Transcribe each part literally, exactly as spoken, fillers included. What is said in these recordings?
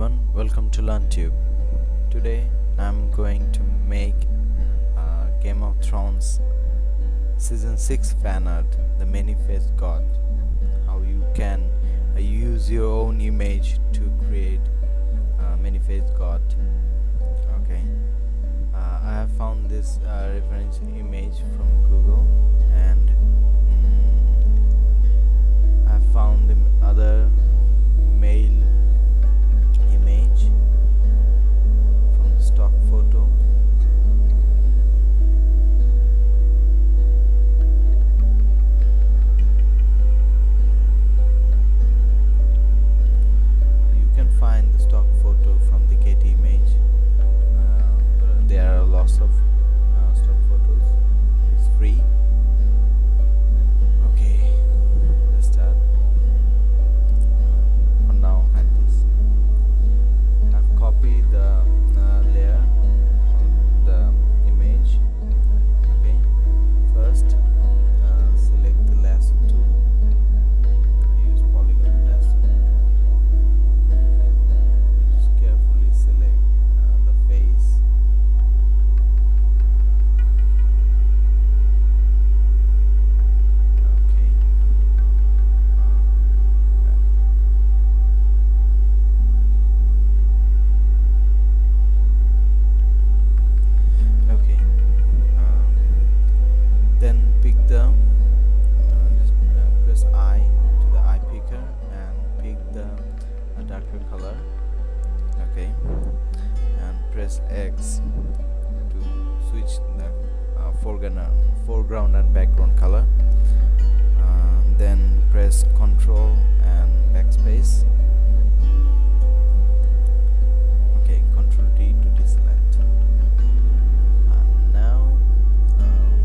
everyone, welcome to LearnTube. Today I'm going to make uh, Game of Thrones Season six fan art, the many-faced god. How you can uh, use your own image to create uh, many-faced god. Okay, uh, I have found this uh, reference image from Google, and mm, I have found the other male image from the stock photo. You can find the stock photo from the Getty image. Uh, there are lots of uh, stock photos. It's free. Okay, let's start. For now, hide this. I've copied the uh, layer of the image. Okay, first uh, select the lasso tool. I use polygon lasso. Just carefully select uh, the face. Okay. Uh, okay. Um, then pick the uh, just uh, press I to the eye picker and pick the uh, darker color. Okay, and press X to switch the uh, foreground foreground and background color. Uh, then press Ctrl and backspace. Okay, Ctrl D to deselect. And now um,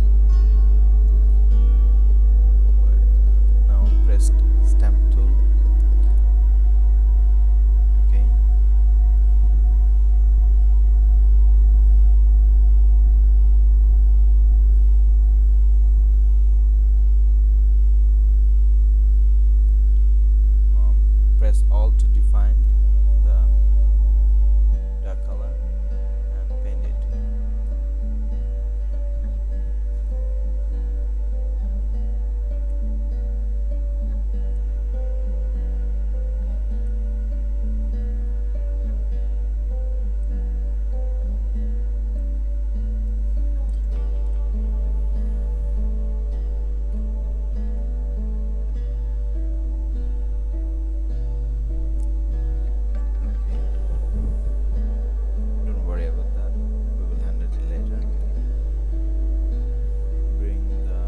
where is it? Now press stamp tool. Okay. Um, press Alt to define the dark color and paint it. Don't worry about that. We will handle it later. Bring the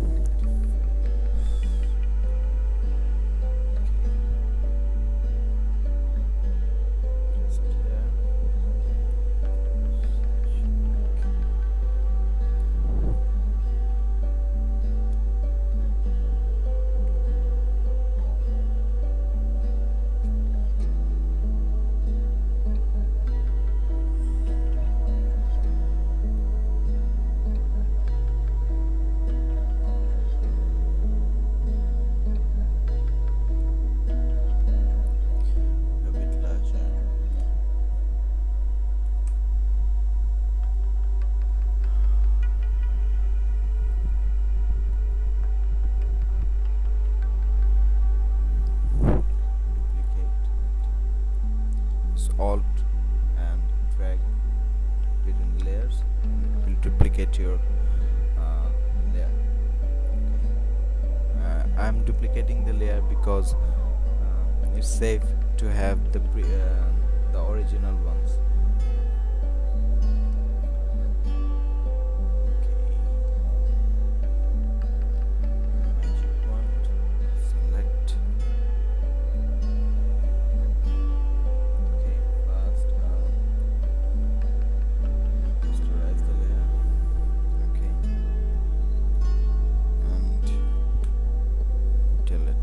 just here. A bit larger. Duplicate it. So Alt and drag between the layers, and it will duplicate your uh, layer. Okay. Uh, I'm duplicating the layer because uh, it's safe to have the pre uh, the original ones. Okay. Magic wand. Select. Okay. First, uh, rasterize the layer. Okay. And delete.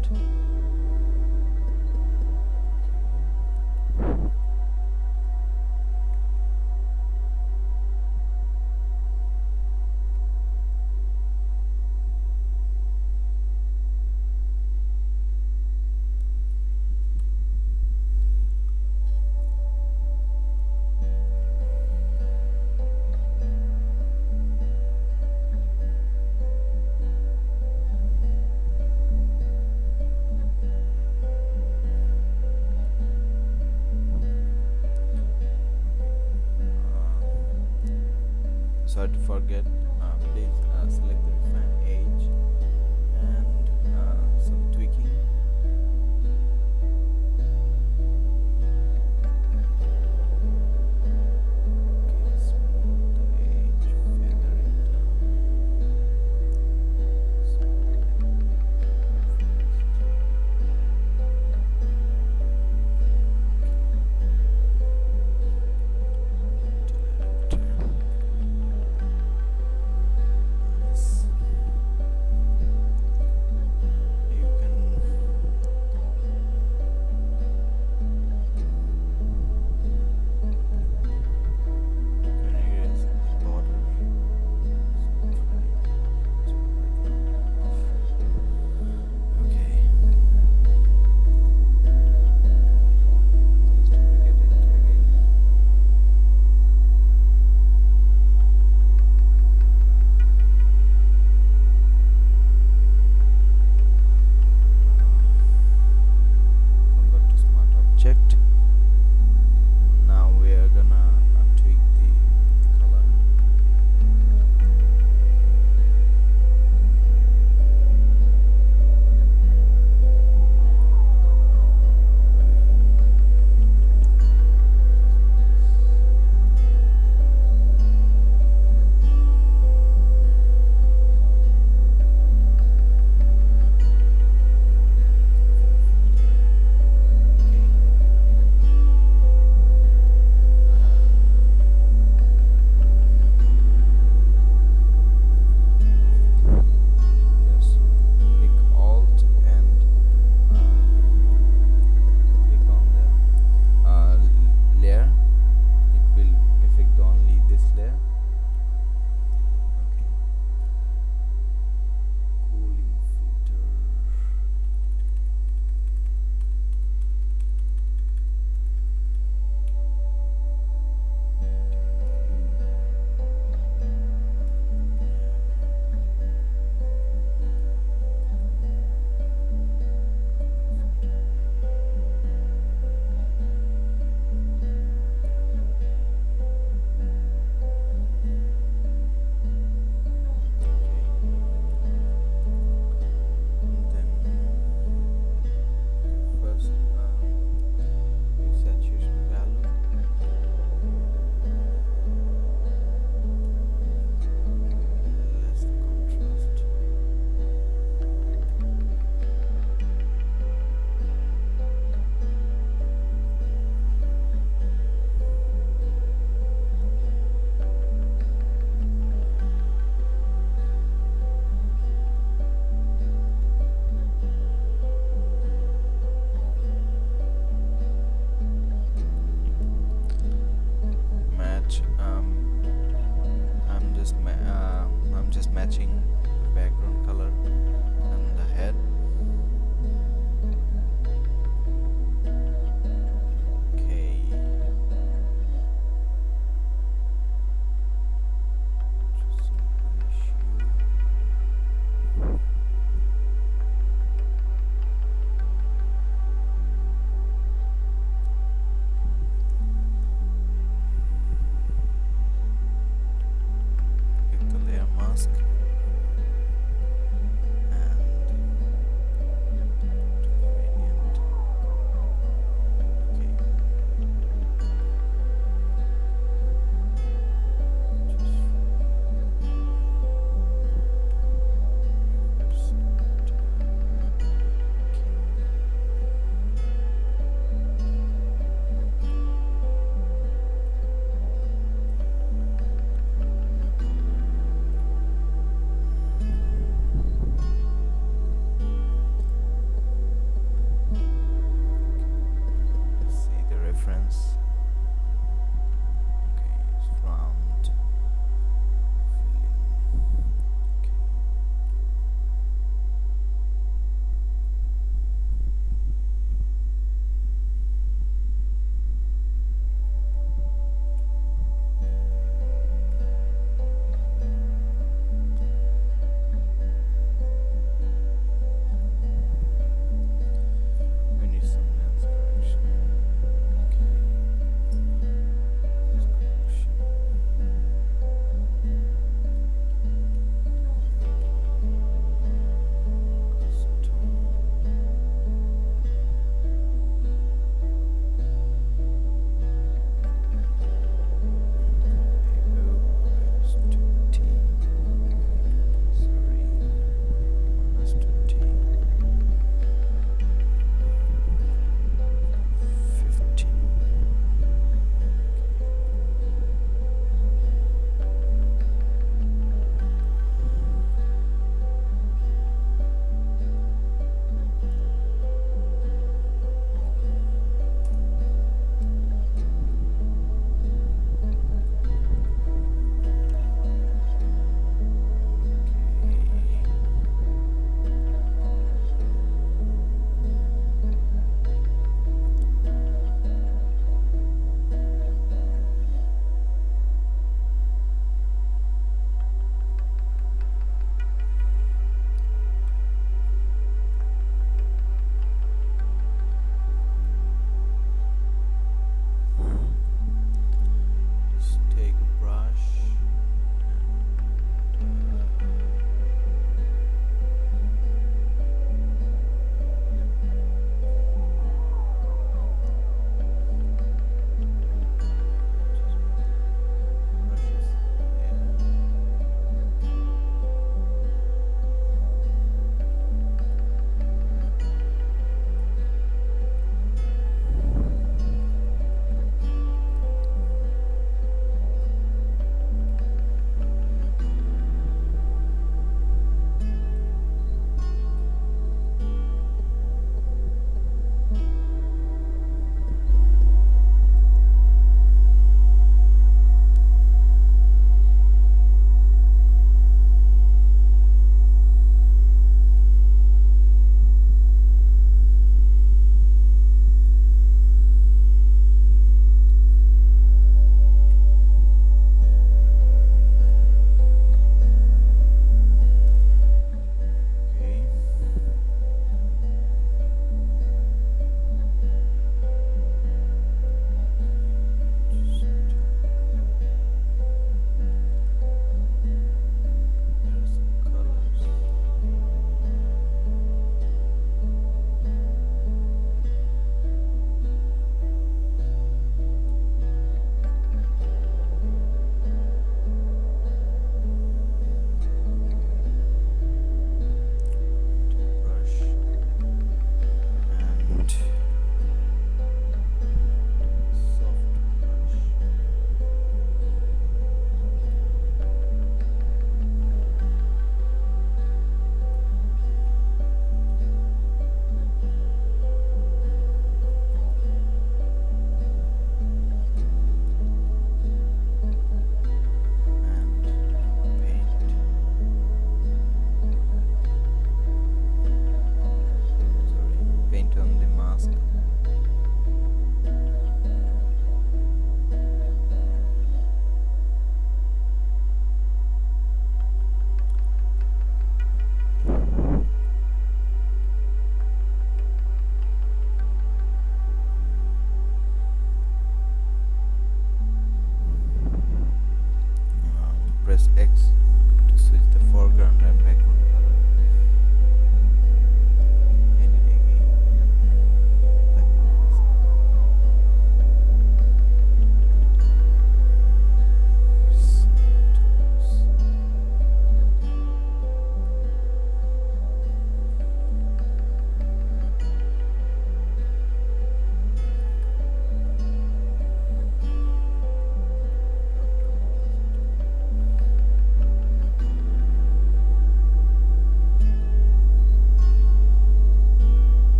forget, uh, please uh, select the refine edge and uh, some tweaking. Okay, smooth the edge, feather it down.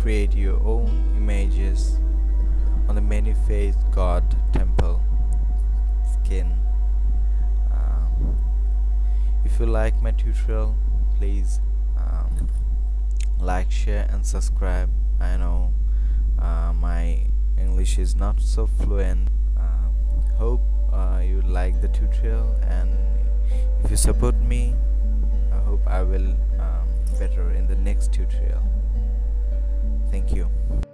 create your own images on the many faced god temple skin. um, if you like my tutorial, please um, like, share and subscribe. I know uh, my English is not so fluent. uh, hope uh, you like the tutorial, and if you support me, I hope I will um, better in the next tutorial. Thank you.